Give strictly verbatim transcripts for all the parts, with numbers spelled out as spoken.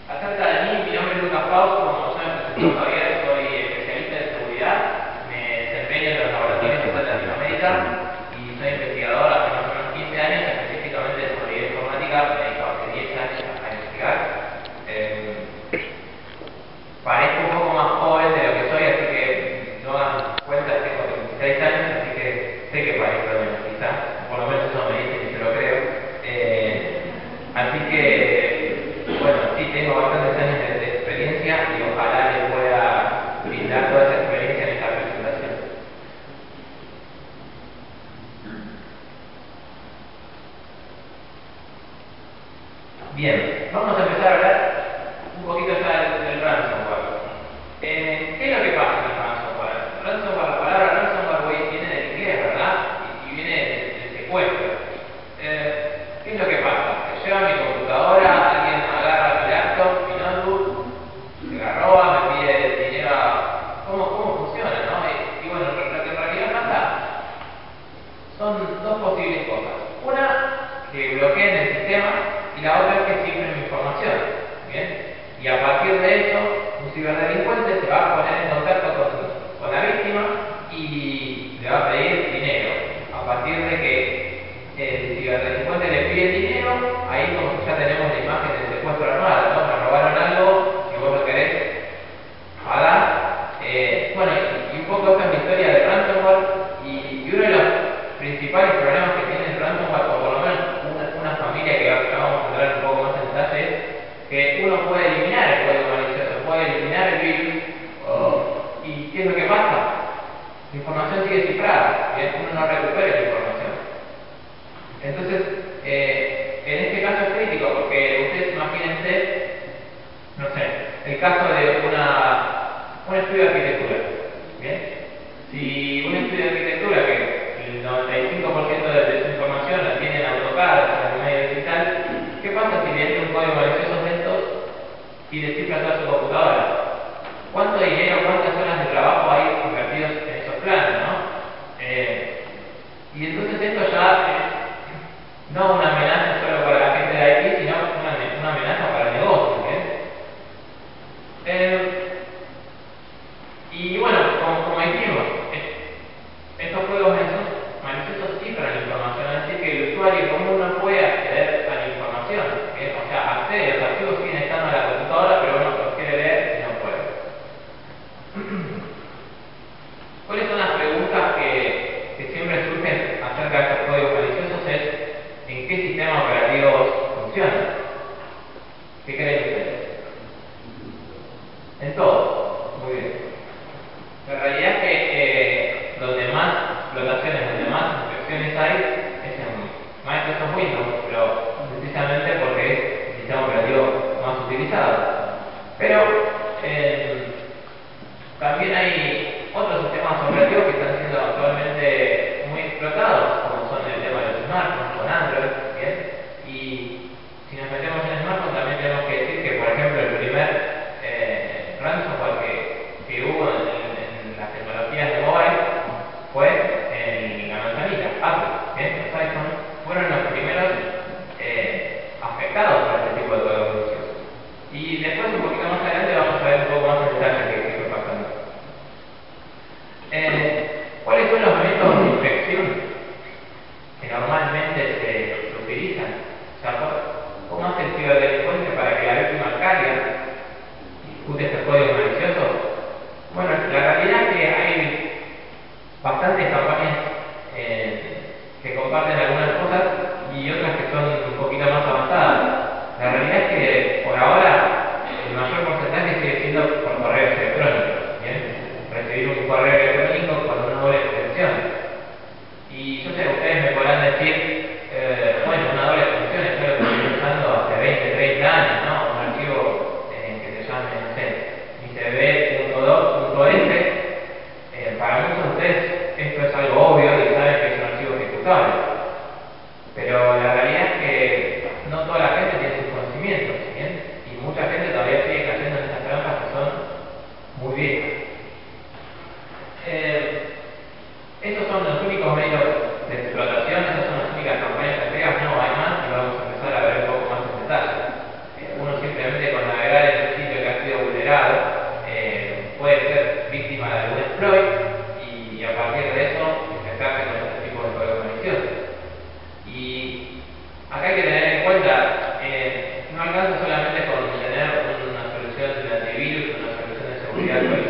Acerca de mí, mi nombre es Lucas Faust, como ya me presentó Javier, soy especialista en seguridad, me desempeño en los laboratorios de Latinoamérica y soy investigador hace más o menos quince años, específicamente de seguridad informática, me he dedicado hace diez años a investigar. Eh, parezco un poco más joven de lo que soy, así que no hagan cuenta, tengo veintiséis años, así que sé que parezco menos quizás, por lo menos eso me dicen y se lo creo. Eh, así que bueno, sí tengo bastantes años de, de experiencia y ojalá les pueda brindar toda esa experiencia en esta presentación. Bien, vamos a empezar a hablar un poquito ya del, del ransomware. Eh, ¿Qué es lo que pasa en el ransomware? Ransomware, la palabra ransomware viene del inglés, ¿verdad? Y, y viene del, del secuestro. Eh, ¿Qué es lo que pasa? Que lleva mi computadora, alguien agarra mi laptop, mi notebook, se la roba, me pide dinero a... ¿Cómo, cómo funciona, no? Y, y bueno, lo que en realidad pasa son dos posibles cosas. Una, que bloqueen el sistema, y la otra es que cifren mi información. ¿Bien? Y a partir de eso, un ciberdelincuente se va a poner en contacto con, con la víctima y le va a pedir dinero. A partir de que el ciberdelincuente le pide dinero, ahí como que ya tenemos la imagen del secuestro armado, ¿no? Me robaron algo, si vos lo querés pagar. Eh, bueno, y, y un poco esta es la historia del ransomware, y, y uno de los principales problemas que tiene el ransomware, o por lo menos una, una familia que ya vamos a entrar un poco más en detalle, es que uno puede eliminar el código malicioso, puede eliminar el virus, o, y ¿qué es lo que pasa? La información sigue cifrada, ¿bien? Uno no recupera la información. Entonces, eh, en este caso es crítico, porque ustedes imagínense, no sé, el caso de una, un estudio de arquitectura, ¿bien? Si un estudio de arquitectura que el noventa y cinco por ciento de, de su información la tiene en AutoCAD, o sea, en un medio digital, ¿qué pasa si le entra un código malicioso de estos y descifra toda su computadora? ¿Cuánto dinero, cuántas horas de trabajo hay invertidos en esos planes, no? Eh, y entonces esto ya es no una amenaza solo para la gente de I T, sino una, una amenaza para el negocio, ¿bien? Eh, y bueno, como, como dijimos, estos juegos maliciosos cifran la información, es decir, que el usuario común no puede acceder a la información, ¿bien? O sea, accede, los archivos siguen estando en la computadora, pero uno los quiere leer y no puede. ¿Cuáles son las preguntas que, que siempre surgen acerca de estos códigos maliciosos? Es ¿en qué sistema operativo funciona? ¿Qué creen ustedes? En todo. Muy bien. La realidad es que eh, donde más explotaciones, donde más infecciones hay, es en Microsoft Windows, pero precisamente porque es el sistema operativo más utilizado. Pero eh, también hay otros sistemas operativos que están siendo actualmente muy explotados, como son el tema de los smartphones con Android, ¿bien? Y si nos metemos en smartphones también tenemos que decir que, por ejemplo, el primer eh, ransomware que, que hubo en, en, en las tecnologías de mobile fue en la manzanita, Apple, ¿bien? Los iPhones fueron los primeros eh, afectados por este tipo de códigos maliciosos. Y después, un poquito más adelante, vamos a ver un poco más en detalle qué fue pasando.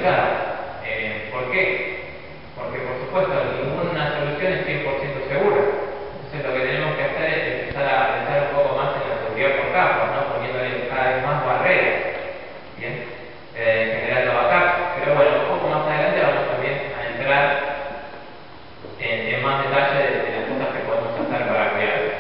actualizada. Eh, ¿Por qué? Porque, por supuesto, ninguna solución es cien por ciento segura. Entonces, lo que tenemos que hacer es empezar a pensar un poco más en la seguridad por capas, ¿no? Poniéndole cada vez más barreras, ¿bien? Eh, generando backups. Pero bueno, un poco más adelante vamos también a entrar en, en más detalle de, de las cosas que podemos hacer para cuidarlas.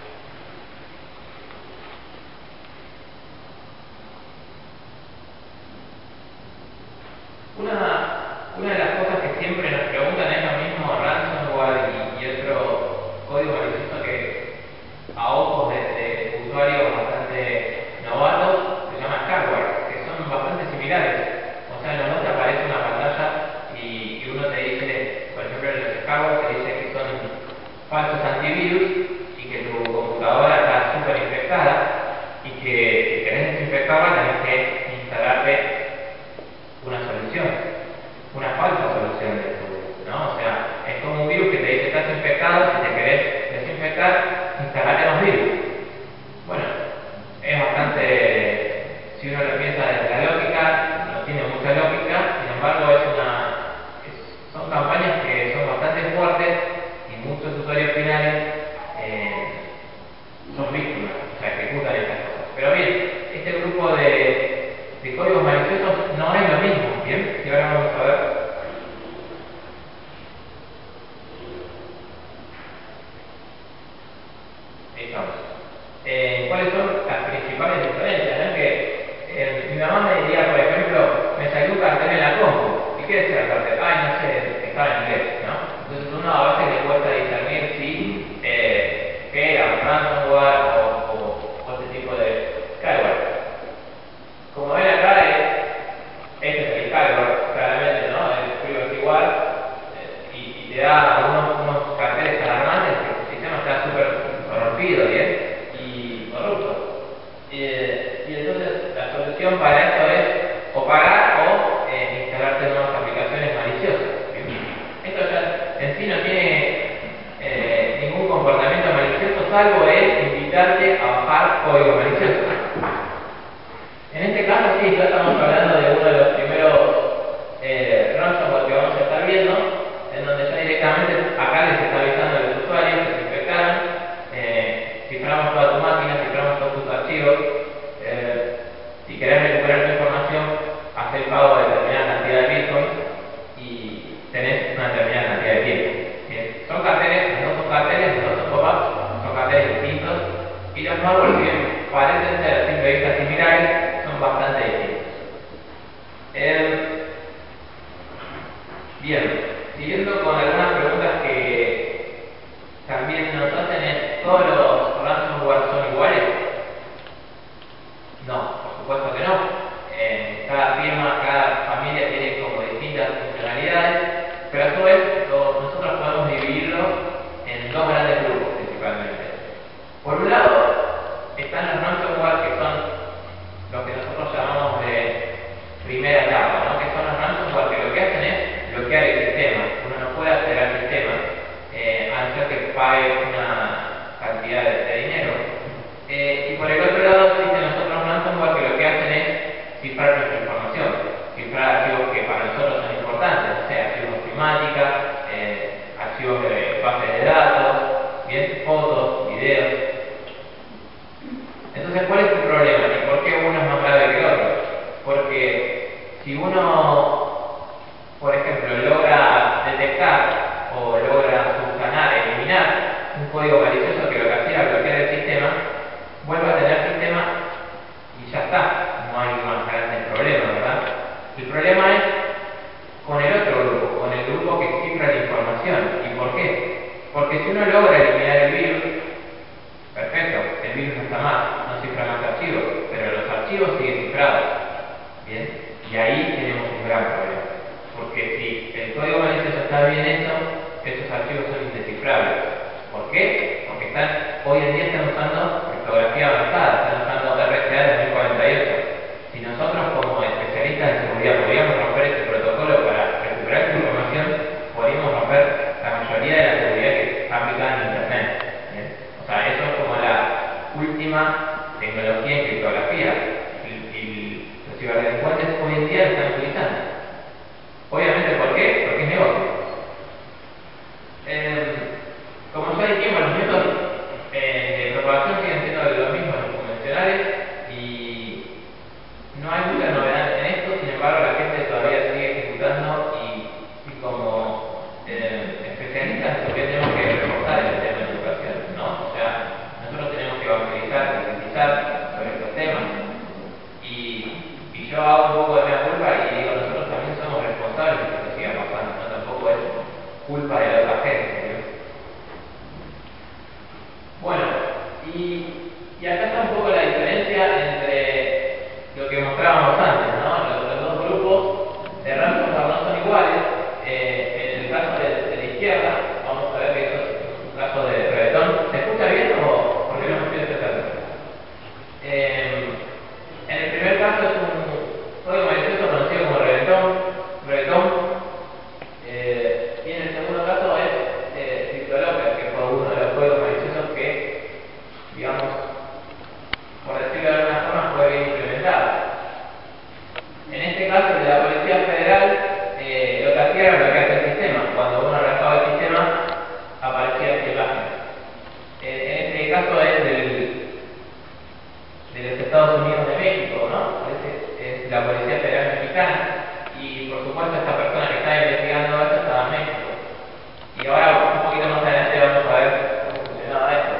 Una, una de las cosas que siempre nos preguntan es lo mismo ransomware y, y otro código malicioso que a ojos de, de usuarios bastante novatos se llama scarware, que son bastante similares. O sea, en los dos te aparece una pantalla y, y uno te dice, por ejemplo en los scarware te dice que son falsos antivirus y que tu computadora está súper infectada y que si querés desinfectarla tenés que instalarte una solución, una falsa solución de tu, ¿no? O sea, es como un virus que te dice estás infectado, si te querés desinfectar, instalate los virus. Bueno, es bastante, si uno lo piensa desde la lógica, no tiene mucha lógica, sin embargo es una, es, son campañas que son bastante fuertes y muchos usuarios finales eh, son víctimas, o sea, ejecutan estas cosas. Pero bien, este grupo de de códigos maliciosos no es lo mismo, ¿bien? Y ahora vamos a ver. Ahí estamos. Eh, ¿Cuáles son las principales diferencias? ¿No? Que eh, mi mamá me diría, por ejemplo, me salió un cartel en la compu. ¿Y qué decía el cartel? Ay, no sé, estaba en inglés, ¿no? Entonces uno a veces le cuesta discernir si eh, qué era un ransomware o, o, o este tipo de scareware. Como ven acá, es, este es el scareware, claramente, ¿no? El código es igual eh, y, y te da unos, unos carteles alarmantes que el sistema está súper corrompido, ¿bien? Y corrupto. Eh, y entonces la solución para esto es o pagar o eh, instalarte nuevas aplicaciones maliciosas. ¿Bien? Esto ya en sí no tiene eh, ningún comportamiento malicioso salvo el invitarte a bajar código malicioso. En este caso sí, ya estamos hablando de uno de los primeros eh, ransomware que vamos a estar viendo, en donde ya directamente acá les está avisando a los usuarios que se infectaron, eh, ciframos toda tu máquina, ciframos todos tus archivos, eh, si querés recuperar tu información, haz el pago de determinada cantidad de Bitcoin y tenés una determinada cantidad de tiempo. Bien. Son carteles, no son carteles, no son pop-ups, son carteles distintos y los malwares, si bien parecen ser a simple vista similares, bastante distintos. Eh, bien, siguiendo con algunas preguntas que también nos hacen es, ¿todos los ransomware son iguales? No, por supuesto que no. Eh, cada firma, cada familia tiene como distintas funcionalidades, pero a su vez nosotros podemos dividirlo en dos grandes grupos principalmente. Por un lado, están los ransomware que son lo que nosotros llamamos de primera etapa, ¿no? Que son los ransomware que lo que hacen es bloquear el sistema. Uno no puede acceder al sistema eh, a no ser que pague una cantidad de, de dinero. Eh, y por el otro lado existen los otros ransomware que lo que hacen es cifrar nuestra información, cifrar archivos que para nosotros son importantes, o sea, archivos climáticas, eh, archivos de bases de datos, bien, fotos, videos. Entonces, ¿cuál es el problema? ¿Y por qué uno es más grave que el otro? Porque si uno, por ejemplo, logra detectar o logra subsanar, eliminar un código malicioso que lo que hacía bloquear el sistema, vuelve a tener sistema y ya está. No hay más grandes problemas, ¿verdad? El problema es con el otro grupo, con el grupo que cifra la información. ¿Y por qué? Porque si uno logra eliminar el virus, perfecto, el virus no está más, no cifra más archivos, pero los archivos siguen cifrados. ¿Bien? Y ahí tenemos un gran problema. Porque si el código malicioso está bien hecho, esos archivos son indescifrables. ¿Por qué? Porque están, hoy en día están usando criptografía avanzada, están usando R C A dos mil cuarenta y ocho. Si nosotros como especialistas de seguridad podríamos romper ese protocolo para recuperar esa información, podríamos romper la mayoría de la seguridad que está aplicada en Internet. ¿Bien? O sea, eso es como la última tecnología en criptografía. Y, y los ciberdelincuentes hoy en día lo están utilizando. yo hago un poco de mea culpa y digo, nosotros también somos responsables de que esto siga pasando, no tampoco es culpa de la otra gente, ¿no? Bueno, y, y acá está un poco la diferencia entre lo que mostrábamos antes, ¿no? Los, los dos grupos de ransomware no son iguales. Eh, en el caso de, de la izquierda, vamos a ver que esto es un caso de Reventón. ¿Se escucha bien o por qué no me estoy escuchando? Eh, en el primer caso es un código malicioso conocido como Reventón. Reventón. Eh, y en el segundo caso es eh, CryptoLocker, que fue uno de los códigos maliciosos que, digamos, por decirlo de alguna forma, fue bien implementado. En este caso, de la Policía Federal, eh, lo que hacía era bloquear el sistema. Cuando uno arrancaba el sistema, aparecía esta imagen. Eh, en este caso es del, de los Estados Unidos de México, ¿no? Es, es la Policía Federal Mexicana. Y por supuesto, esta persona que está investigando esto estaba en México. Y ahora, un poquito más adelante, vamos a ver cómo funcionaba esto.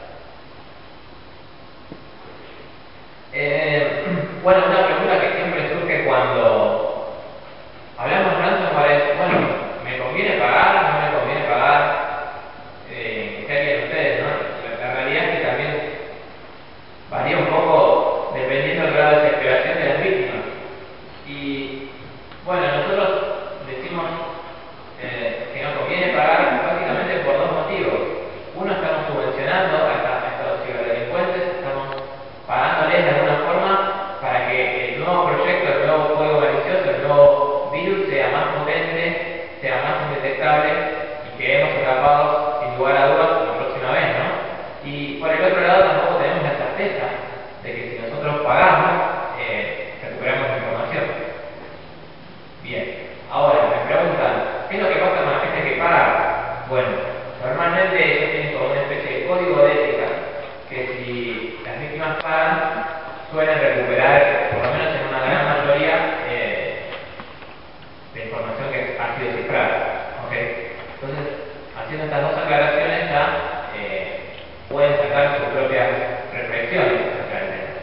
Eh, bueno, una pregunta que siempre surge cuando hablamos de ransomware es, bueno, ¿me conviene pagar? ¿No me conviene pagar? Eh, ¿Qué harían ustedes, no? La, la realidad es que también varía un poco dependiendo del grado de desesperación de las víctimas. Y, bueno, nosotros decimos eh, que nos conviene pagar básicamente por dos motivos. Uno, estamos subvencionando a, a estos ciberdelincuentes, estamos pagándoles de alguna forma para que el nuevo proyecto, el nuevo código malicioso, el nuevo virus sea más potente, sea más indetectable y quedemos atrapados sin lugar a dudas la próxima vez, ¿no? Y por el otro lado tampoco tenemos la certeza de que si nosotros pagamos, eh, recuperamos la información. Bien, ahora me preguntan, ¿qué es lo que pasa con la gente que paga? Bueno, normalmente ellos tienen como una especie de código de ética que si las víctimas pagan, suelen recuperar, por lo menos en una gran mayoría, eh, la información que ha sido cifrada. ¿Okay? Entonces, haciendo estas dos aclaraciones ya eh, pueden sacar sus propias reflexiones acerca del tema.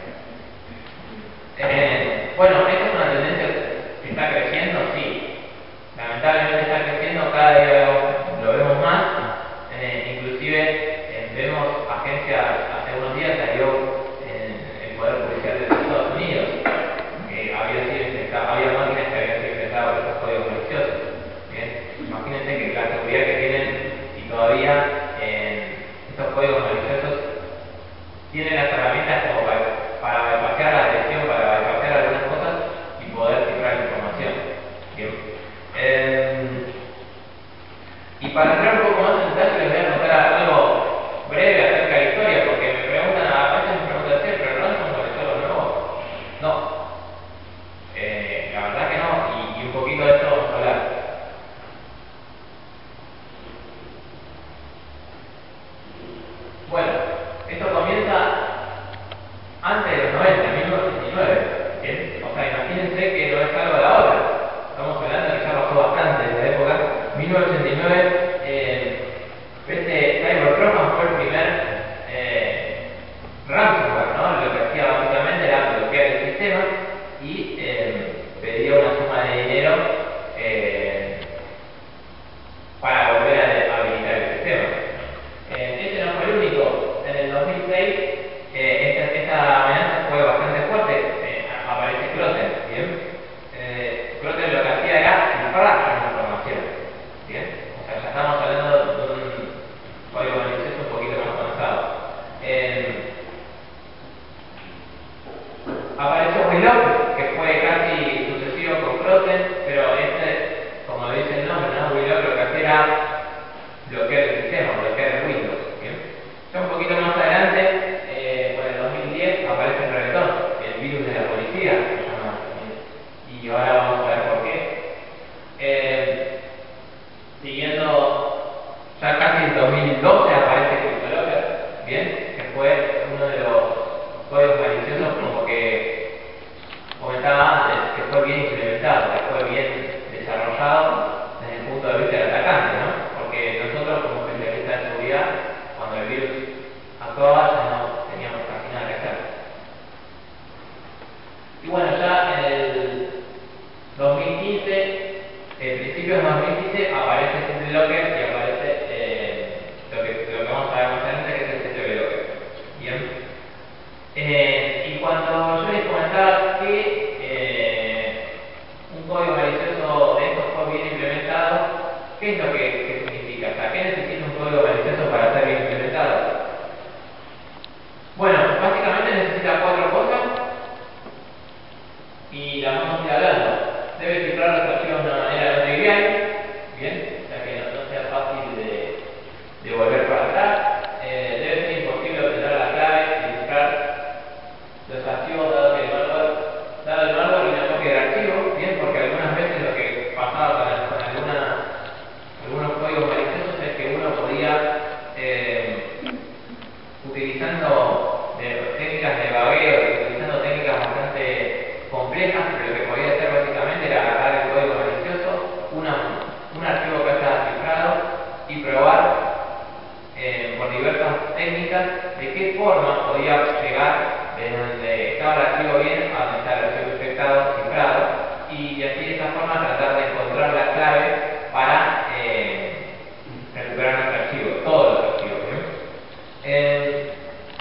Eh, bueno, ¿esta es una tendencia que está creciendo? Sí. Lamentablemente está creciendo, cada día lo, lo vemos más. Eh, inclusive eh, vemos agencias, hace unos días salió en el Poder Judicial de los Estados Unidos que había sido infectado, había máquinas que habían sido infectadas por estos códigos maliciosos. Bien, imagínense que la seguridad que tienen y todavía eh, estos códigos maliciosos tienen las herramientas como para, para bypassear la atención, para bypassear algunas cosas y poder cifrar la información. Bien. Eh, y para entrar un poco más en detalle les voy a contar algo breve acerca de la historia, porque me preguntan, a veces me preguntan, ¿sí, pero no es un colector nuevo? No. Eh, la verdad que no, y, y un poquito de esto vamos a hablar. Bueno, esto comienza antes de los noventa, en mil novecientos ochenta y nueve. ¿Bien? O sea, imagínense que no es algo de ahora. Estamos hablando de que ya pasó bastante de la época. mil novecientos ochenta y nueve, eh, este CyberTrojan fue el primer eh, ransomware, ¿no? Lo que hacía básicamente era bloquear el sistema y eh, pedía una suma de dinero eh, para volver a habilitar el sistema. Eh, este no fue el único. En el dos mil seis, eh, esta, esta amenaza fue bastante fuerte. Eh, aparece Croten, ¿bien? Eh, Croten lo que hacía era cifrar la información, ¿bien? O sea, ya estamos hablando de un código malicioso un poquito más avanzado. Eh, apareció Willow, que fue casi sucesivo con Croten, pero este, como dice el nombre, ¿no? Willow lo que hacía era bloquear el sistema, bloquear el Windows, ¿bien? Ya un poquito más adelante, eh, por el dos mil diez, aparece el Reventón, el virus de la policía, se llama, y ahora vamos a ver por qué. Eh, siguiendo, ya casi en dos mil doce aparece CryptoLocker, ¿bien? Que fue uno de los códigos maliciosos como que comentaba antes, que fue bien implementado, que fue bien desarrollado desde el punto de vista del atacante, ¿no? Porque nosotros como especialistas de seguridad, cuando el virus actuaba ya no teníamos casi nada que hacer. Y bueno, ya en el y la vamos a ir hablando. Debe cifrar los archivos de una manera no trivial, bien, ya que no, no sea fácil de, de volver para atrás. Eh, debe ser imposible obtener la clave y cifrar los archivos dado que el malware, dado el malware y una copia del archivo, bien, porque algunas veces lo que pasaba con, con alguna, algunos códigos maliciosos es que uno podía, eh, utilizando de, técnicas de vagueo, utilizando técnicas bastante complejas, pero lo que podía hacer básicamente era agarrar el código malicioso, una, un archivo que haya cifrado y probar eh, por diversas técnicas de qué forma podía llegar de donde estaba el archivo bien a donde está el archivo infectado, cifrado, y así de esa forma tratar de encontrar la clave para eh, recuperar nuestro archivo, todos los archivos. ¿bien? Eh,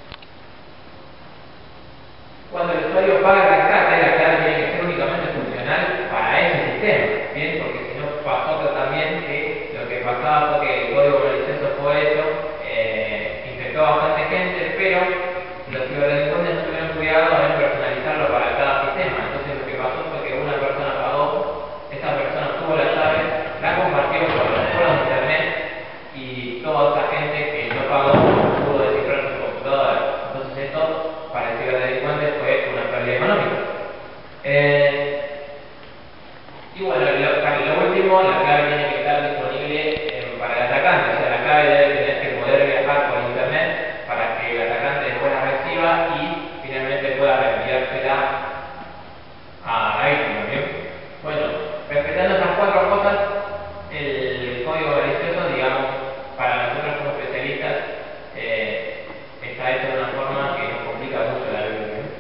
cuando el usuario paga el rescate, la clave tiene que ser únicamente funcional para ese sistema, ¿bien? Porque si no pasó también que lo que pasaba fue que el código malicioso fue hecho, eh, infectó a bastante gente, pero los ciberdelincuentes no tuvieron cuidado en personalizarlo para cada sistema. Entonces lo que pasó fue que una persona pagó, esa persona tuvo la llave, la compartió por los foros de internet y toda esa gente que no pagó pudo descifrar su computadora. Entonces esto para el ciberdelincuente fue una pérdida económica. Eh, y bueno, lo, lo último, la clave tiene que estar disponible eh, para el atacante. O sea, la clave debe tener que poder viajar por internet para que el atacante después la reciba y finalmente pueda reenviársela a la víctima. ¿bien? Bueno, respetando esas cuatro cosas, el código malicioso, digamos, para nosotros como especialistas, eh, está hecho de una forma que nos complica mucho la vida. ¿bien?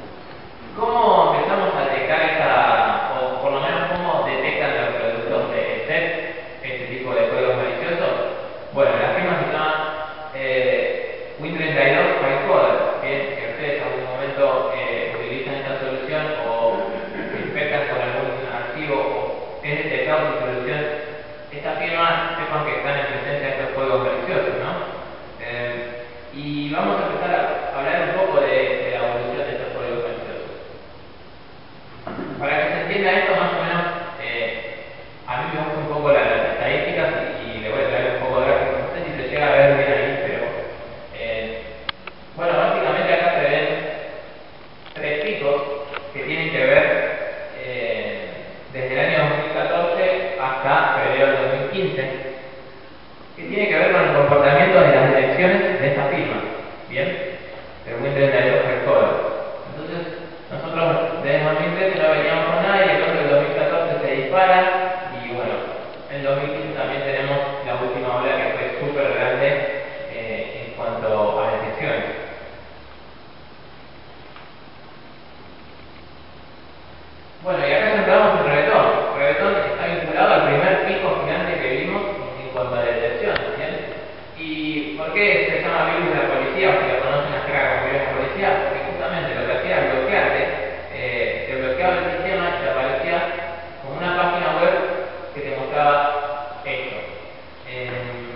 ¿Cómo empezamos a detectar esta, o por lo menos cómo detectan los productos de S E P este tipo de códigos maliciosos? Bueno, la firma se llama eh, Win treinta y dos Filecoder, que si ustedes en algún momento eh, utilizan esta solución o se infectan con algún archivo o es detectado su solución, esta firma sepan que están en presencia de estos códigos maliciosos, ¿no? Eh, y vamos a empezar a hablar un poco de, de la evolución de estos códigos maliciosos. Para que se entienda esto más o menos, eh, a mí me gusta un poco la, las estadísticas y, y le voy a traer un poco de gráfico. No sé si se llega a ver bien ahí, pero eh, bueno, básicamente acá se ven tres picos que tienen que ver eh, desde el año dos mil catorce hasta febrero de dos mil quince, que tiene que ver con el comportamiento de las direcciones de esta firma, ¿bien? El Win treinta y dos Filecoder. Entonces, nosotros desde dos mil trece no veníamos con nada y entonces el dos mil catorce se dispara y bueno, en dos mil quince también tenemos la última ola que fue súper grande eh, en cuanto a detecciones. Bueno, y acá encontramos el Reventón. Reventón está vinculado al primer pico gigante que vimos en cuanto a detecciones, ¿bien? ¿Y por qué se llama virus de la policía o si lo conocen acá como virus de la policía? Porque justamente lo que hacía era bloquearte, eh, te bloqueaba el sistema y te aparecía como una página web que te mostraba esto. Eh,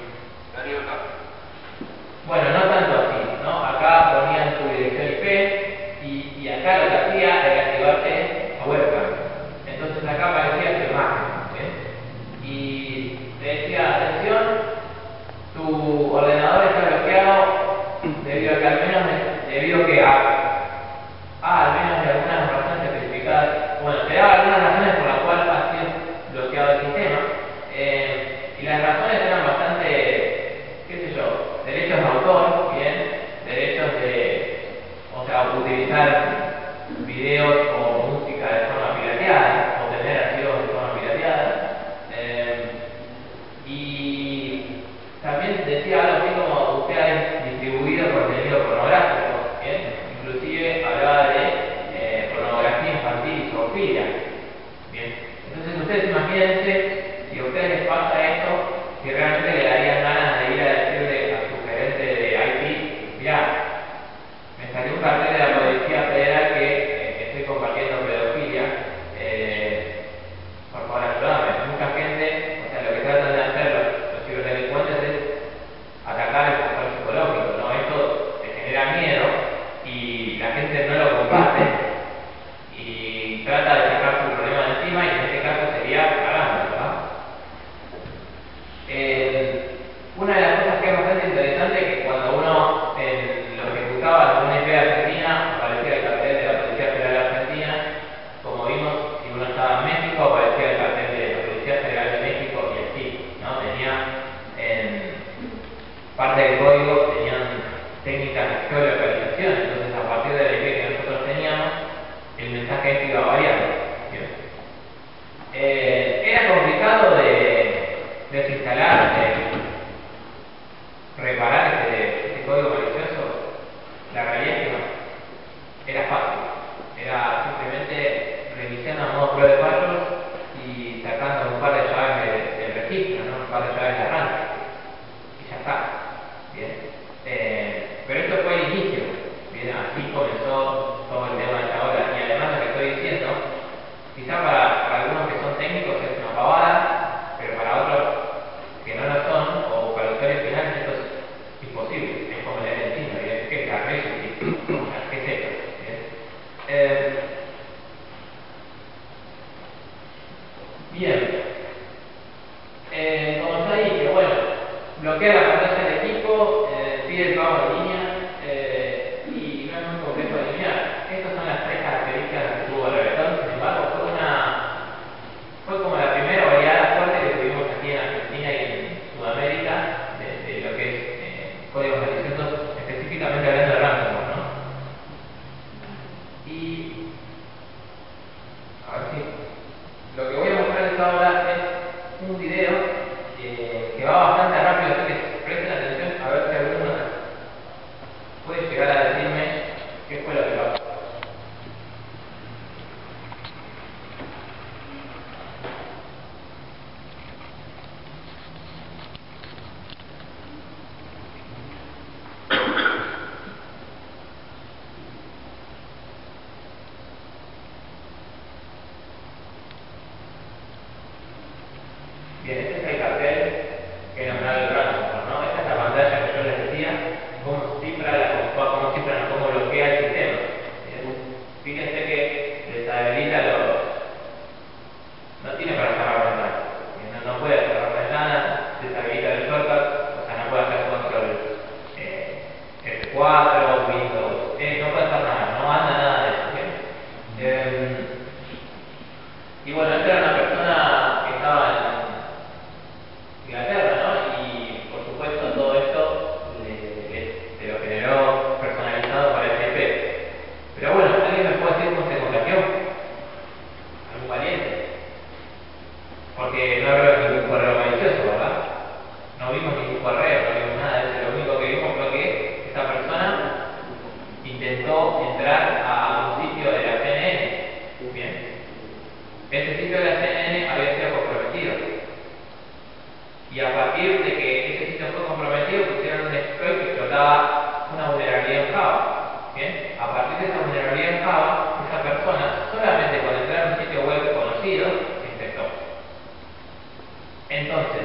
bueno, no tanto así, ¿no? Acá ponían tu dirección I P y, y acá lo que hacía era activarte a webcam. Entonces acá aparecía tu imagen, ¿bien? Y te decía, atención, tu ordenador está bloqueado debido a que al menos de, debido a que a, a al menos de algunas razones especificadas, bueno, te daba algunas razones por las cuales ha sido bloqueado el sistema, eh, y las razones eran bastante, qué sé yo, derechos de autor, bien, derechos de, o sea, utilizar videos o música de forma pirateada, o tener archivos de forma pirateada, eh, y también decía algo así como usted ha distribuido contenido pornográfico, ¿bien? Inclusive hablaba de eh, pornografía infantil y zoofilia, ¿bien? Entonces ustedes imagínense si a ustedes les pasa esto, si realmente le darían ganas de ir a decirle a su gerente de I T, mira, me salió un cartel de la Policía Federal que eh, estoy compartiendo trata de sacar su problema de encima, y en este caso sería pagando, ¿verdad? Eh, una de las cosas que es bastante interesante es que cuando uno eh, lo ejecutaba en una I P argentina, aparecía el cartel de la Policía Federal Argentina. Como vimos, si uno estaba en México, aparecía el cartel de la Policía Federal de México, y así, ¿no? Tenía en parte del código, tenían técnicas de geolocalización. Entonces, a partir de la I P que nosotros teníamos, el mensaje iba variando. Eh, era complicado de desinstalar, de reparar ese, ese código malicioso. La realidad es que no. Era fácil. Era simplemente reiniciando a modo prueba de fallos y sacando un par de llaves del de registro, ¿no? Un par de llaves de arranque. Y ya está. Bien. Eh, pero esto fue el inicio. Bien, así comenzó todo el tema de ahora. Y además lo que estoy diciendo, quizá para, para algunos que son técnicos es una pavada, pero para otros que no lo son, o para usuarios finales, esto es imposible. Es como leer el signo, ¿bien? ¿Qué es la registry? ¿Qué es esto? ¿Bien? Eh, bien. Eh, como ya dije, bueno, bloquea la pantalla del equipo, eh, pide el pago en línea, eh, y no es muy complejo de eliminar. Estas son las tres características que tuvo el Reventón. Sin embargo, fue una fue como la primera oleada fuerte que tuvimos aquí en Argentina y en Sudamérica de, de lo que es eh, códigos maliciosos, específicamente hablando de ransomware, ¿no? Y a ver si lo que voy a mostrarles ahora es un video eh, que va bastante rápido, así que presten atención a ver si alguno puede llegar a decirme qué fue lo que pasó. Bien, este es el cartel que nombraba el ransomware, ¿no? Esta es la pantalla que yo les decía, cómo cifra, la, cómo cifra, cómo bloquea el sistema. Bien. Fíjense que deshabilita los... no tiene para cerrar ventanas, no, no puede cerrar ventanas, deshabilita el shortcut, o sea, no puede hacer control eh, F cuatro, Windows, eh, no puede hacer nada, no anda nada de eso. Bien. Eh, y bueno, esta era una persona que estaba en Inglaterra, ¿no? Y por supuesto todo esto le, le, se lo generó personalizado para ese I P. Pero bueno, ¿alguien me puede decir cómo se contagió? ¿Algún valiente? Porque no veo ningún correo malicioso, ¿verdad? No vimos ningún correo, no vimos nada de eso. Lo único que vimos fue que esta persona intentó entrar a un sitio de la C N N. Bien. Ese sitio de la C N N había sido comprometido. Y a partir de que ese sitio fue comprometido, pusieron un exploit que explotaba una vulnerabilidad en Java. ¿Bien? A partir de esa vulnerabilidad en Java, esa persona, solamente con entrar a un sitio web conocido, se infectó. Entonces,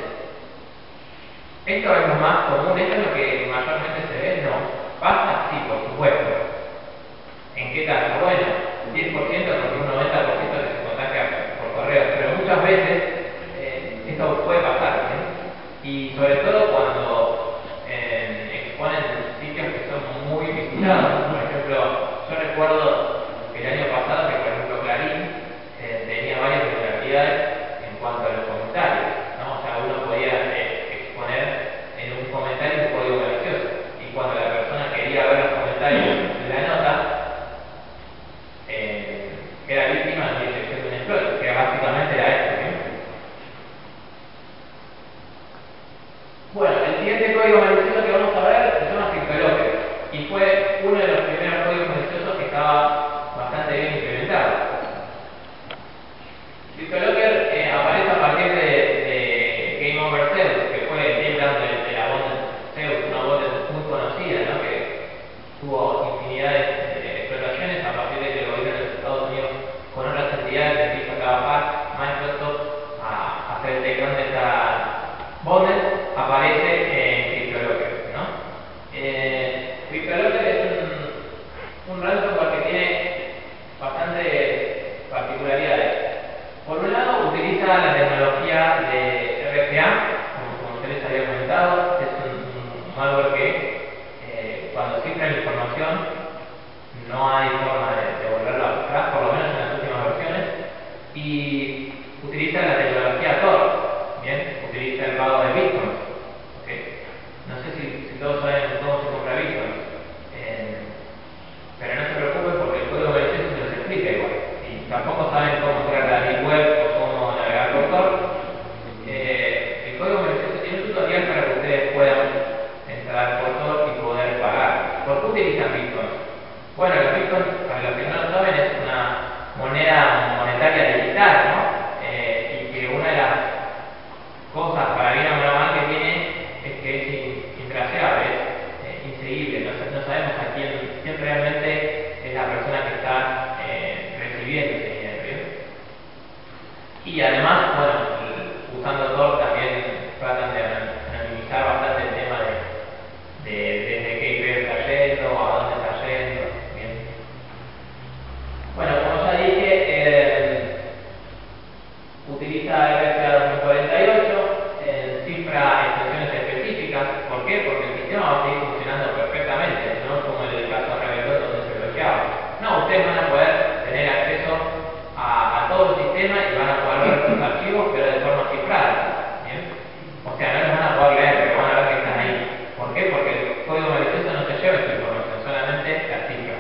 esto es lo más común, esto es lo que mayormente se ve, no. ¿Pasa? Sí, por supuesto. ¿En qué caso? Bueno, diez por ciento contra un noventa por ciento que se contagia por correo, pero muchas veces eh, esto puede pasar, ¿sí? Y sobre todo cuando eh, exponen sitios que son muy visitados. Por ejemplo, yo recuerdo que el año pasado que, por ejemplo, Clarín eh, tenía varias vulnerabilidades en cuanto a los comentarios, ¿no? O sea, uno podía eh, exponer en un comentario un código malicioso, y cuando la persona quería ver los comentarios de la nota, eh, era víctima de una inyección de un exploit, que básicamente era esto, ¿sí? Bueno, el siguiente código malicioso que vamos a ver se llama CryptoLocker, y fue uno de los primeros códigos maliciosos que estaba bastante bien implementado. CryptoLocker eh, aparece a partir de, de Game Over Zeus, que fue el template de, de la botnet Zeus, una botnet muy conocida, ¿no? Que tuvo infinidad de, de explotaciones a partir de que el gobierno de los Estados Unidos con otras entidades y tampoco saben cómo crear la deep web o cómo navegar por Tor, eh, el código malicioso tiene un tutorial para que ustedes puedan entrar por Tor y poder pagar. ¿Por qué utilizan Bitcoin? Bueno, los Bitcoin, para los que no lo saben, es una moneda monetaria digital, ¿no? Eh, y que una de las cosas, para bien o mal, que tiene es que es intraseable, es eh, inseguible, no, no sabemos a quién, quién realmente es la persona que está eh, recibiendo ese dinero, ¿bien? Y además, bueno, usando Tor también tratan de anonimizar bastante el tema de, de desde qué I P está yendo, a dónde está yendo, ¿bien? Bueno, como ya dije, eh, utiliza R S A dos mil cuarenta y ocho, eh, cifra excepciones específicas. ¿Por qué? Porque el sistema va a seguir funcionando perfectamente, no como en el caso Rebelón donde se bloqueaba. No, ustedes van a poder tener acceso a, a todo el sistema y van a poder ver sus archivos, pero de forma cifrada, ¿bien? O sea, no los van a poder leer, pero van a ver que están ahí. ¿Por qué? Porque el código malicioso no se lleva esa información, solamente la cifra.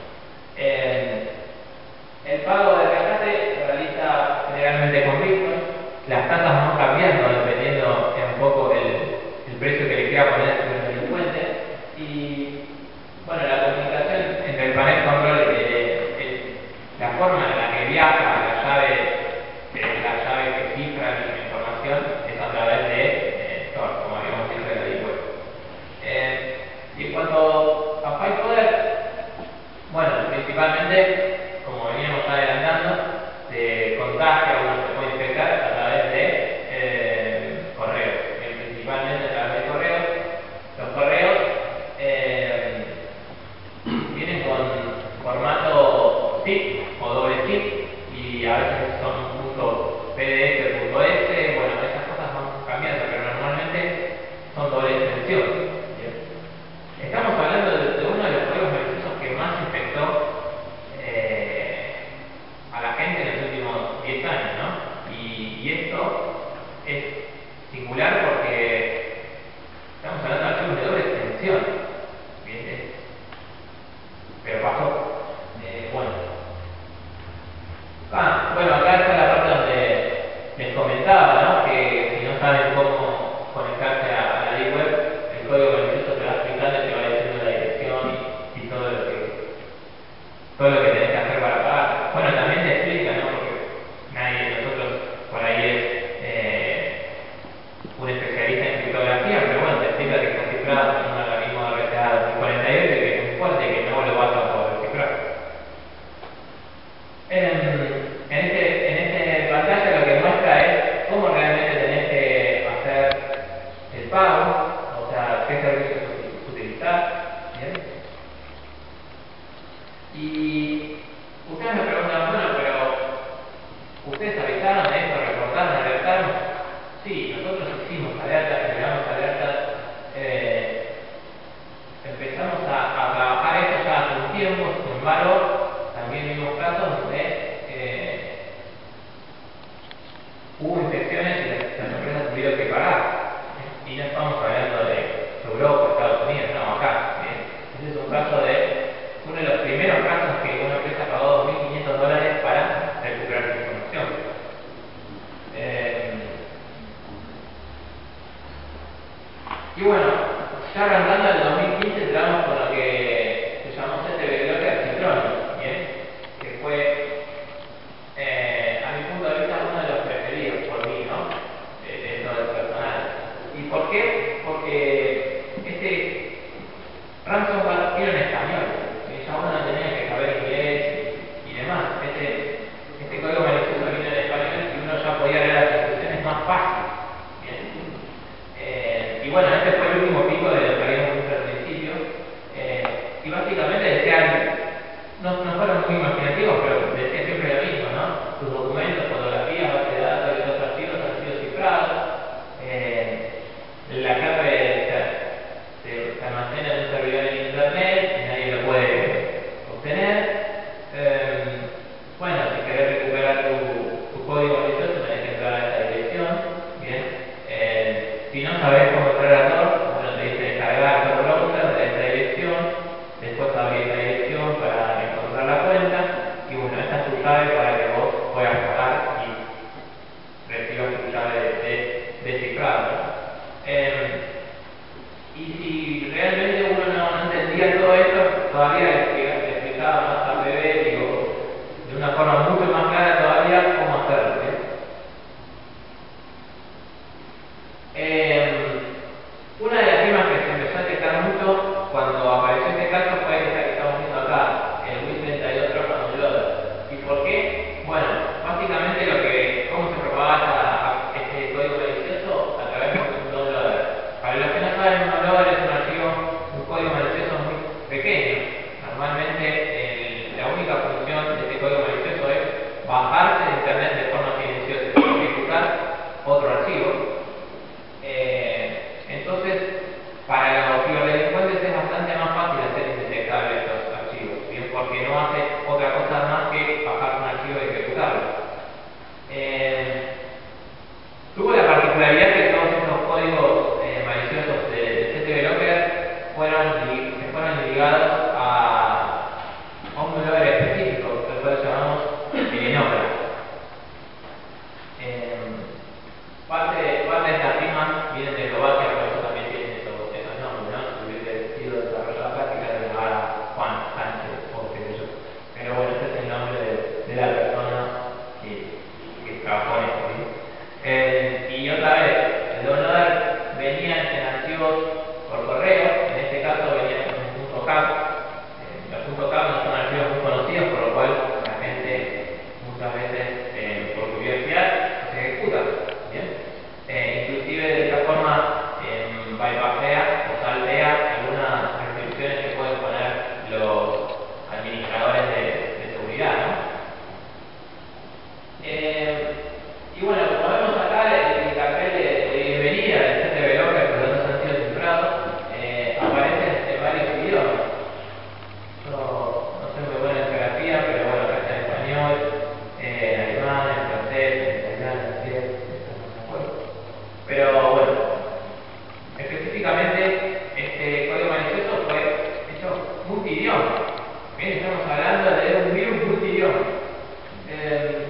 Eh, el pago de rescate se realiza generalmente con Bitcoin. Las tasas van cambiando dependiendo un poco el, el precio que le quiera poner el delincuente. Y bueno, la comunicación entre el panel control, eh, eh, la forma en la que viaja la llave, eh, la llave que cifra la información es a través de eh, Tor, como habíamos dicho en la deep web. Eh, y en cuanto a Filecoder, bueno, principalmente, como veníamos adelantando, se contagia o se puede infectar a través de eh, correos, eh, principalmente a través de correos. Los correos eh, vienen con formato zip o doble zip y a veces son punto P D F, punto S, bueno, esas cosas van cambiando, pero normalmente son doble extensión. Estamos hablando de, de uno de los códigos maliciosos que más infectó eh, a la gente en los últimos diez años, ¿no? Y, y esto es singular porque estamos hablando de archivos de doble extensión, ¿bien? Pero pasó. Eh, bueno. Ah, bueno, acá está la parte donde les comentaba, ¿no? Que si no saben cómo conectarse a, a la deep web, el código malicioso te va explicando y te va diciendo la dirección y, y todo lo que todo lo que tenés que hacer para pagar. Bueno, también te explica, ¿no? Porque nadie de nosotros por ahí es eh, un especialista en criptografía, pero bueno, te explica que está cifrado en un algoritmo de R S A dos mil cuarenta y ocho que es muy fuerte y que no lo vas a poder descifrar. En, en, este, en este pantalla lo que muestra es cómo realmente tenés que hacer el pago, o sea, qué servicios utilizar, ¿bien? Y ustedes me preguntan, bueno, pero ¿ustedes avisaron de esto, reportaron, alertaron? Sí, nosotros hicimos alertas, generamos alertas, eh, empezamos a, a trabajar esto ya hace un tiempo, sin embargo, también vimos casos donde eh, llave para que vos puedas pagar y recibas tu llave de, de, de cifrado. Eh, y si realmente uno no, no entendía todo esto, todavía le explicaba más al bebé, digo, de una forma mucho más clara todavía cómo hacerlo. ¿Sí? Eh, una de las rimas que se empezó a detectar mucho cuando apareció este caso fue esta que estamos viendo acá, el W I S treinta y dos Trojan Loader. ¿Y por qué? Bueno, básicamente lo que, cómo se propaga este código malicioso a través de un downloader. Para los que no saben, un downloader es un archivo, un código malicioso muy pequeño. Normalmente el, la única función de este código malicioso es bajarse de internet de forma silenciosa y ejecutar otro archivo. Eh, entonces, para los ciberdelincuentes es bastante más fácil hacer indetectables estos archivos, ¿bien? Porque no hace otra cosa más que bajar un archivo y ejecutarlo. Eh, tuvo la particularidad que todos estos códigos eh, maliciosos de, de C T B Locker fueron, se fueron ligados a, a un downloader específico, el cual llamamos Enopra. Eh, parte, parte de estas rimas vienen de Eslovaquia, por eso también tienen esos, esos nombres, ¿no? Si hubiese sido desarrollada práctica de llamar a Juan Sánchez o qué sé yo. Pero bueno, ese es el nombre de, de la persona que, que trabajó en esto, ¿sí? Eh, y otra vez, el downloader venía en archivos por correo, en este caso venía en un punto .cap. Eh, los punto .cap no son archivos muy conocidos, por lo cual la gente muchas veces, eh, por curiosidad, se ejecuta, ¿bien? Eh, inclusive de esta forma eh, bypassea o saltea algunas restricciones que pueden poner los administradores de, de seguridad, ¿no? Eh, y bueno, como vemos acá, el, el cartel de, de bienvenida del C T B Locker, que los datos han sido cifrados, eh, aparece en varios idiomas. Yo no soy muy bueno en geografía, pero bueno, acá está en español, eh, en alemán, en francés, en italiano, en inglés, no me acuerdo. Pero bueno, específicamente este código malicioso fue hecho multidioma. Bien, estamos hablando de un virus multidioma. Eh,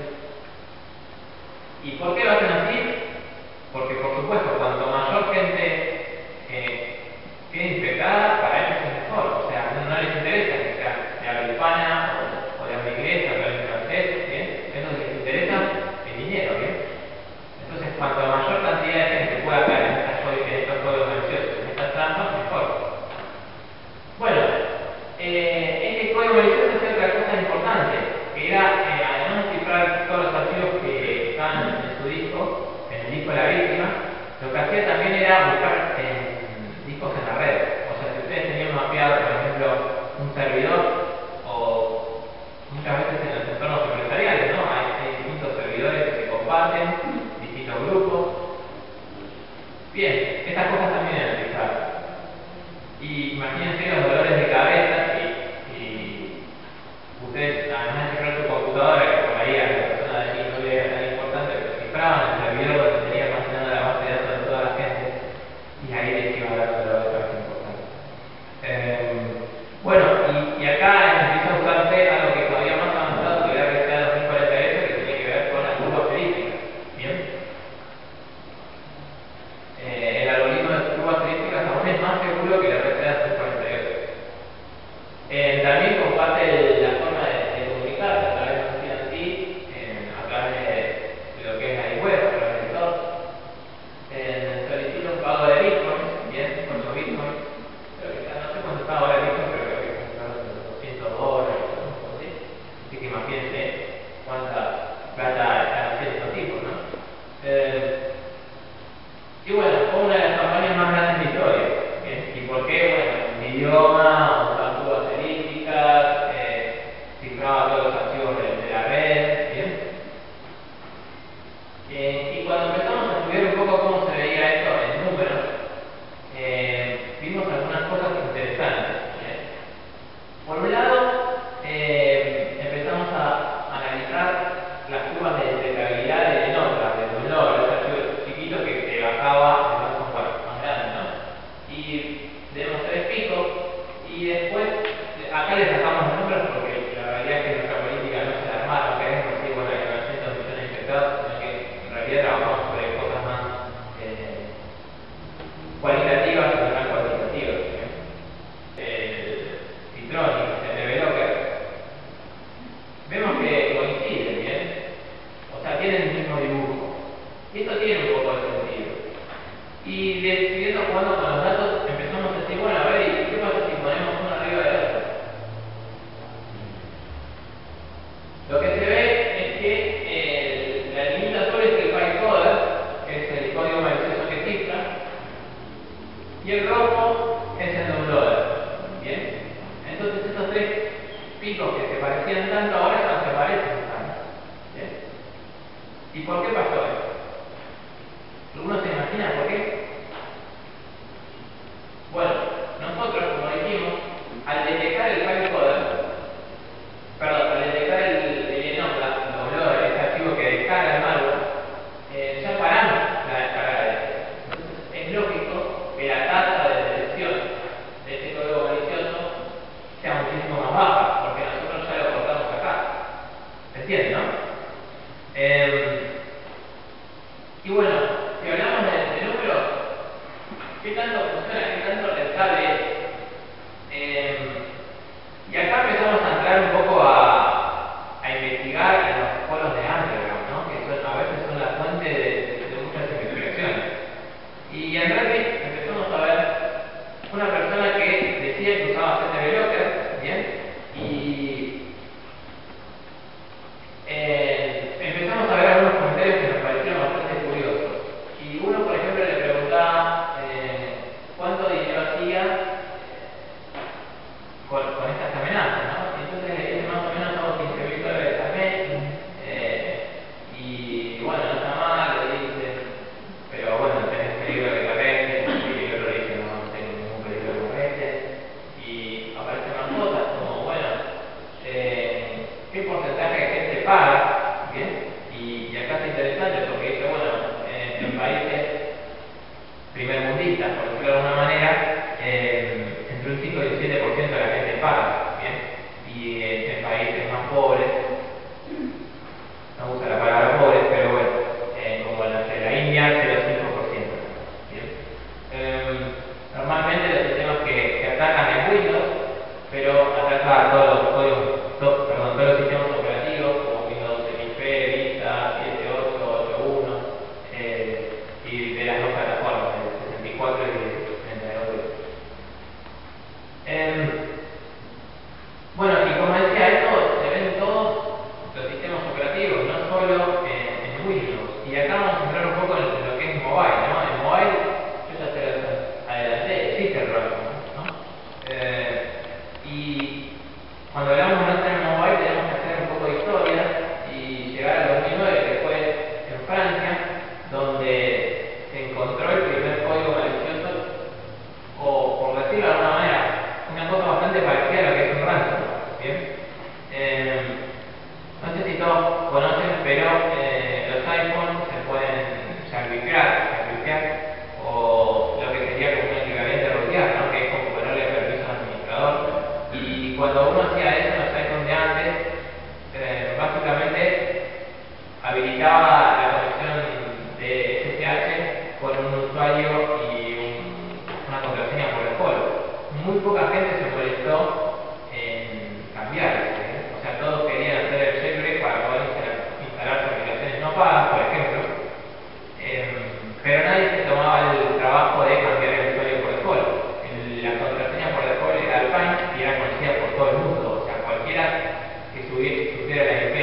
¿Y por qué lo hacen así? Porque por supuesto, cuanto mayor gente eh, quede infectada, para ellos es mejor. O sea, no, no les interesa que sea de habla hispana o, o de habla inglesa o de habla francés, ¿bien? Eso les interesa el dinero, ¿bien? Entonces, cuanto mayor cantidad de gente pueda caer en estas códigos, en estos códigos maliciosos, en estas trampas, mejor. Bueno, eh, este código malicioso es otra cosa importante, que era, eh, además de cifrar todos los archivos que estaban en su disco, en el disco de la víctima, lo que hacía también era buscar en discos en la red. O sea, si ustedes tenían mapeado, por ejemplo, un servidor, o muchas veces en los entornos empresariales, ¿no? Hay, hay distintos servidores que se comparten, distintos grupos. Bien, estas cosas también eran utilizadas. Y imagínense los dolores de cabeza y, y ustedes, además de cerrar su computadora, que por ahí a la persona de aquí no le era tan importante, pero cifraban el servidor donde tenía almacenada la base de datos de toda la gente, y ahí les iba a dar un dolor de cabeza importante. Eh, bueno, y, y acá empieza a usarse algo que todavía más avanzado que la R C A dos mil cuarenta y ocho, que tiene que ver con las curvas estadísticas. ¿Bien? Eh, el algoritmo de curvas estadísticas aún es más seguro que la R C A dos mil cuarenta y ocho. ¿Y por qué pasó esto? ¿Alguno se imagina por qué? Bueno, nosotros, como dijimos, al detectar el bytecode, perdón, al detectar el, el enobla, download, ese archivo que descarga el malware, eh, ya paramos la descarga de este. Entonces, es lógico que la tasa de detección de este código malicioso sea muchísimo más baja, porque nosotros ya lo cortamos acá. ¿Se entiende, no? Eh, y bueno, si hablamos de, de números, ¿qué tanto funciona? ¿Qué tanto rentable es? Eh, y acá empezamos a entrar un poco a, a investigar en los foros de Underground, ¿no? Que son, a veces son la fuente de, de, de muchas investigaciones. Y en Reddit empezamos a ver una persona que decía que usaba CTBlocker, ¿bien? Y eh, empezamos a ver algunos comentarios que nos parecieron bastante curiosos. Y uno, por ejemplo, le preguntaba eh, cuánto dinero hacía con, con estas amenazas, ¿no? Y entonces él más o menos hago quince mil dólares al mes, eh, y bueno, no está mal, le dice, pero bueno, tenés peligro de carrete, y el otro le dice, no, no tengo ningún peligro de carrete, y aparecen más cosas como, bueno, eh, ¿qué porcentaje de gente paga? ¿Bien? Y, y acá es interesante porque dice, bueno, eh, en países primermundistas, por decirlo de alguna manera, eh, entre un cinco y un siete por ciento de la gente paga, ¿bien? Y eh, en países más pobres, no usa la palabra pobres, pero bueno, eh, como en la, en la India, cero coma cinco por ciento, ¿bien? Eh, normalmente los sistemas que, que atacan es Windows, pero ataca todos los códigos, to, perdón, todos los sistemas operativos, como Windows X P, Vista, siete, ocho, ocho punto uno, eh, y de las dos plataformas, el sesenta y cuatro y el treinta y dos. Eh, bueno, y como decía, esto se ve en todos los sistemas operativos, no solo en, en Windows. Y acá vamos a entrar un poco en, en lo que es mobile, ¿no? En mobile, yo ya te adelanté, existe el ransomware, ¿no? Eh, y cuando hablamos de ransomware en mobile tenemos que hacer un poco de historia y llegar al dos mil nueve, que fue en Francia, donde se encontró el primer código malicioso, o por decirlo de alguna manera, una cosa bastante parecida a lo que es un ransomware, ¿bien? Eh, no sé si todos conocen, pero eh, los iPhones se pueden jailbreakar, jailbreakar, o lo que sería como un equivalente a rotear, ¿no? Que es como ponerle permiso al administrador. Y cuando uno hacía eso en los iPhones de antes, eh, básicamente habilitaba la conexión de S S H con un usuario y un, una contraseña por default. Muy poca gente se molestó en cambiar, ¿eh? O sea, todos querían hacer el jailbreak para poder instalar aplicaciones no pagas, por ejemplo, eh, pero nadie se tomaba el trabajo de cambiar el usuario por default. El, la contraseña por default era Alpine y era conocida por todo el mundo, o sea, cualquiera que supiera la I P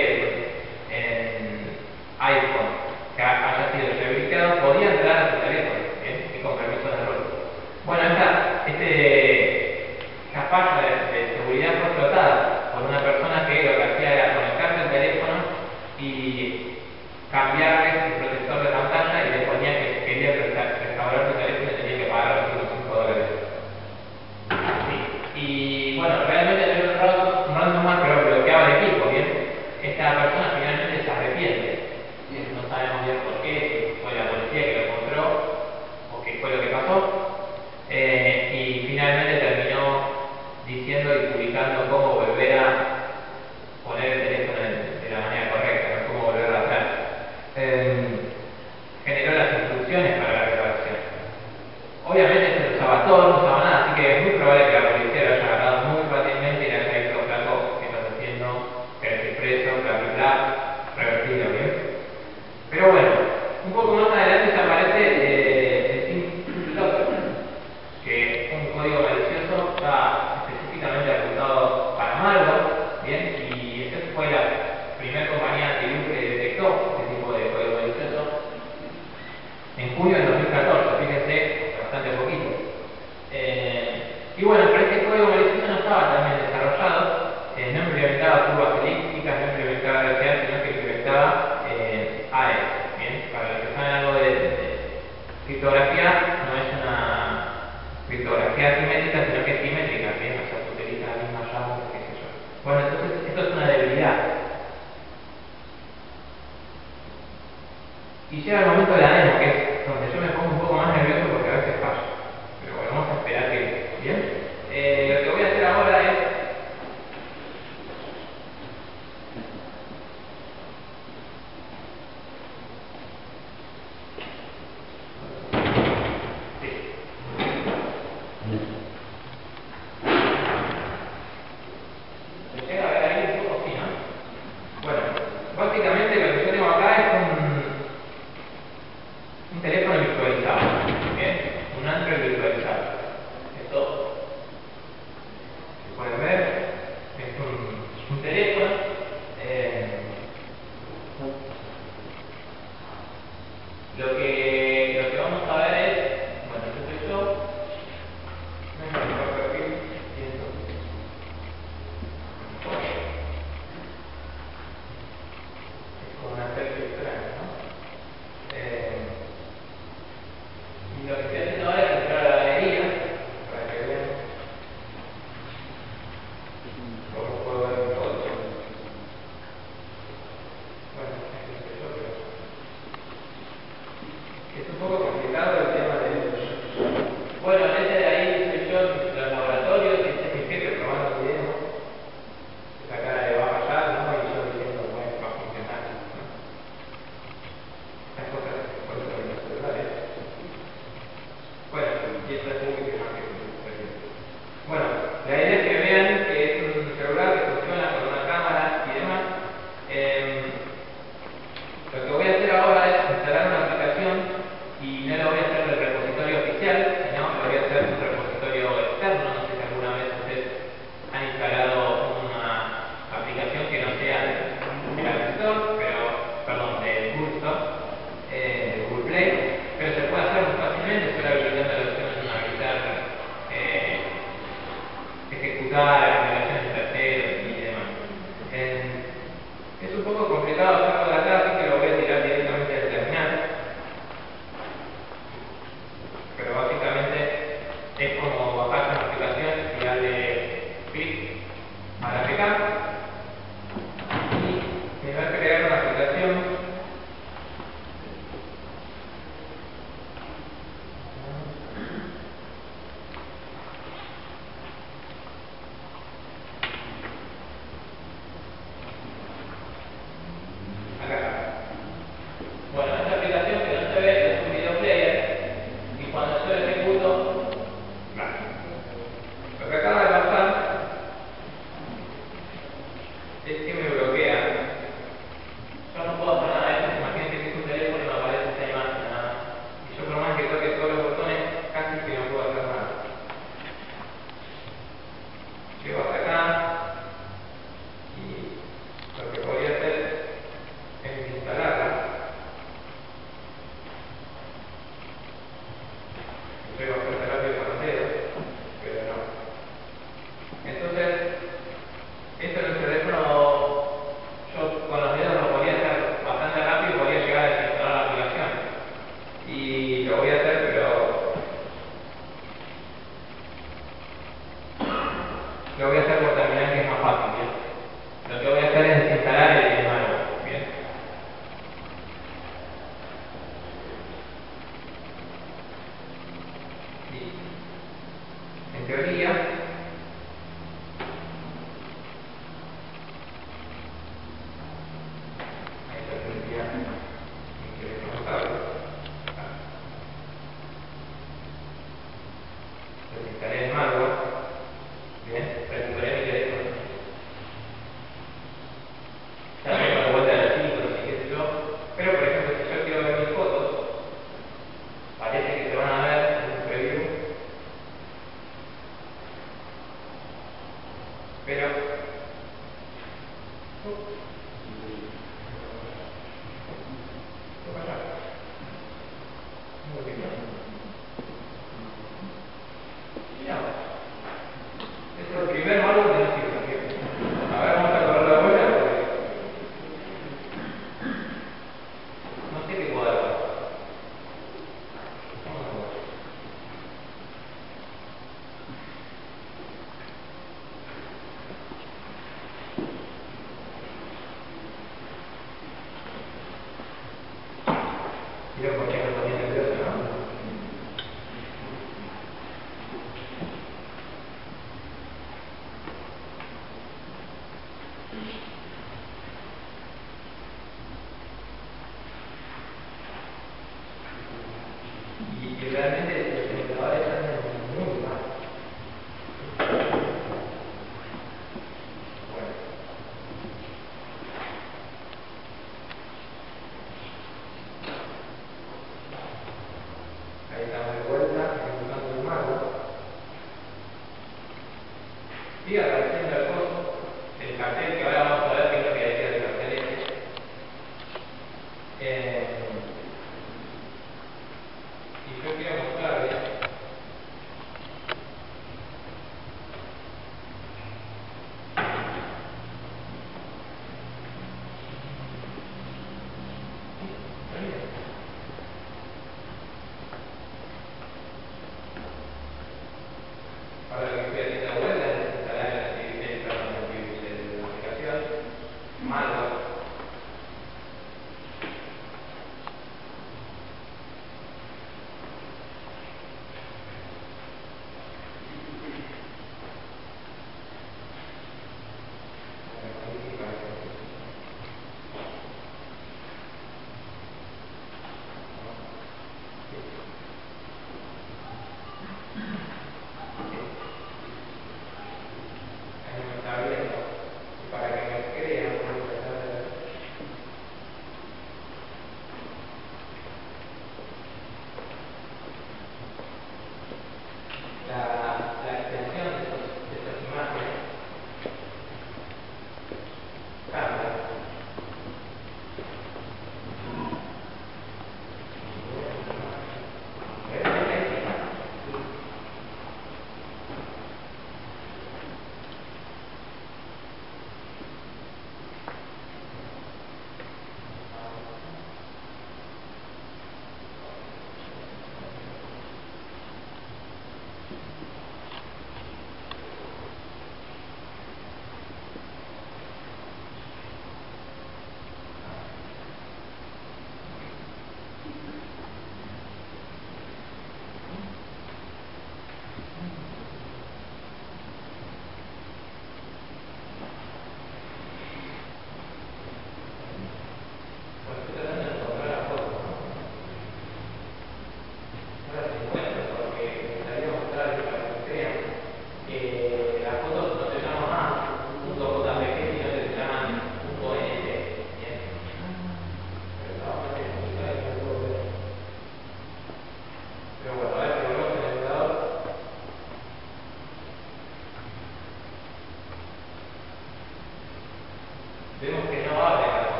en iPhone que haya sido jailbreakado podía entrar a su teléfono, ¿bien? Y con permiso de rol. Bueno, esta, este, esta falla de, de seguridad fue explotada por una persona que lo que hacía era conectarse al teléfono y cambiarle su protector de pantalla y le ponía que si quería restaurar su teléfono tenía que pagar los cinco dólares. Sí. Y bueno, realmente era un ransomware, pero bloqueaba el equipo, ¿bien? Esta persona finalmente se arrepiente. No sabemos bien por qué, si fue la policía que lo encontró o qué fue lo que pasó. Eh, y finalmente terminó diciendo y publicando cómo volver a poner el teléfono de, de la manera correcta, no cómo volverlo a hacer. Eh, y llega el momento de la demo, que es donde yo me pongo un poco más nervioso porque a veces fallo. Pero bueno, vamos a esperar que... ¿Bien? Eh, lo que voy a hacer ahora es... ¿Se llega a ver ahí un poco? Sí, ¿no? Bueno, básicamente lo que yo tengo acá es un, un teléfono virtualizado, ¿bien? Un Android virtualizado. Esto, si pueden ver, es un, un teléfono. Eh, lo, que, lo que vamos a ver es, bueno, yo soy yo, me voy a perfil, y esto. Es como una selfie extraña, ¿no? Eh, y lo que estoy haciendo ahora es entrar a la galería para que vean cómo puedo ver mi foto. Bueno, este es yo, pero es un poco complicado el tema de bueno, este de ahí soy yo en los laboratorios, este es mi jefe probando video, la cara de baja ya, ¿no? Y yo diciendo, bueno, va a funcionar, ¿no? Estas cosas, por eso en los celulares. Bueno, y esto es muy que bueno, la idea es que vean que es un celular que funciona con una cámara y demás. Eh, lo que voy a hacer ahora es instalar una aplicación y no lo voy a hacer del repositorio oficial, sino lo voy a hacer de un repositorio externo. No sé si alguna vez ustedes han instalado una aplicación que no sea del App Store, pero, perdón, de Google Store, eh, de Google Play, pero se puede hacer muy fácilmente, solo habilitando la opción de habilitar eh, ejecutar aplicaciones de terceros y demás. Eh, es un poco complicado hacerlo de acá, así que lo voy a tirar Yo por qué me ponía nervioso, ¿no? Y, y realmente los espectadores están muy mal. Bueno.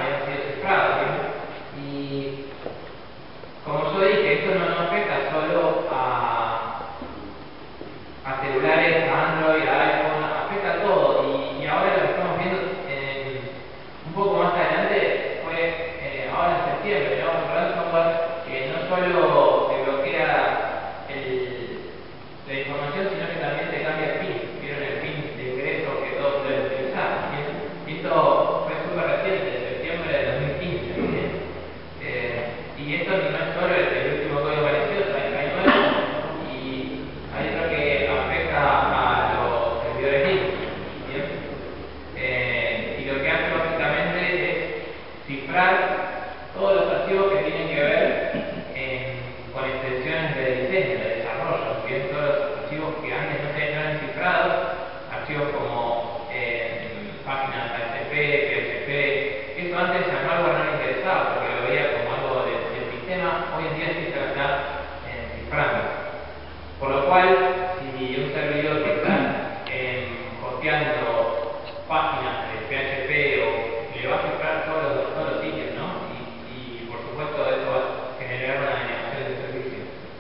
habían sido cifrados, ¿sí? Y como yo dije, esto no nos afecta solo a, a celulares, a Android, a iPhone, afecta a todo. Y, y ahora lo que estamos viendo en, un poco más adelante fue eh, ahora en septiembre, ¿no? Un ransomware que no solo te bloquea el, la información, sino que también te cambia el PIN. ¿Vieron el PIN de ingreso que todos pueden utilizar? ¿Sí? Y esto fue súper reciente, de septiembre de dos mil quince. ¿Sí? Eh, y esto no es solo el, el último código malicioso, hay, hay nuevos, y hay otro que afecta a los servidores Linux. ¿Bien? Eh, y lo que hace básicamente es cifrar todos los archivos que tienen que ver en, con extensiones de diseño, de desarrollo, bien, todos los archivos que antes no, se, no eran cifrados, archivos como eh, páginas H T T P, P H P, eso antes al malware no le interesaba porque lo veía como algo de, del sistema, hoy en día sí se lo está eh, cifrando. Por lo cual, si un servidor que está eh, hosteando páginas de P H P o le va a cifrar todos los, todos los sitios, ¿no? Y, y por supuesto eso va a generar una denegación de servicio.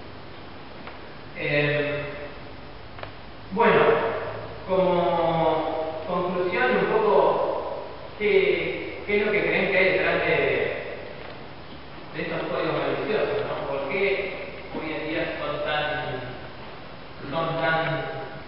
Eh, bueno, como conclusión un poco, ¿qué, qué es lo que creen que hay detrás de, de estos códigos maliciosos, ¿no? ¿Por qué hoy en día son tan, son tan,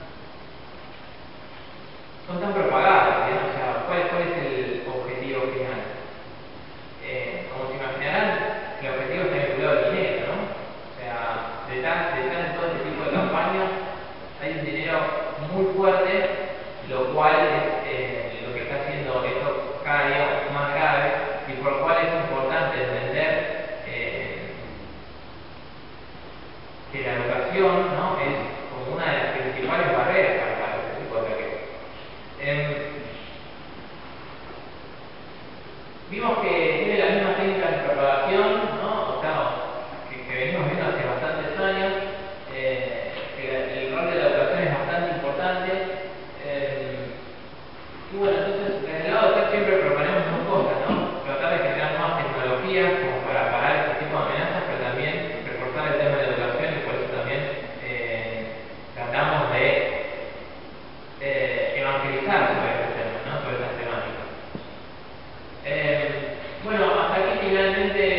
son tan propagados, ¿no? O sea, ¿cuál, cuál es el objetivo final? Eh, como se imaginarán, el objetivo está vinculado al dinero, ¿no? O sea, detrás, detrás de todo este tipo de campañas hay un dinero muy fuerte, lo cual es eh, lo que está haciendo esto cada día más grave y por lo cual es importante entender eh, que la educación, ¿no? Es como una de las principales barreras para, para este tipo de ataques. Eh, vimos que tiene las mismas técnicas de propagación, ¿no? O sea, que, que venimos viendo hace bastantes años. Eh, que el rol de la educación es bastante importante. Eh, y bueno, entonces, desde el lado de ser siempre proponemos dos cosas, ¿no? Tratar de generar nuevas tecnologías como para parar este tipo de amenazas, pero también reforzar el tema de la educación y por eso también eh, tratamos de eh, evangelizar sobre este tema, ¿no? Sobre estas temáticas. Eh, bueno, hasta aquí finalmente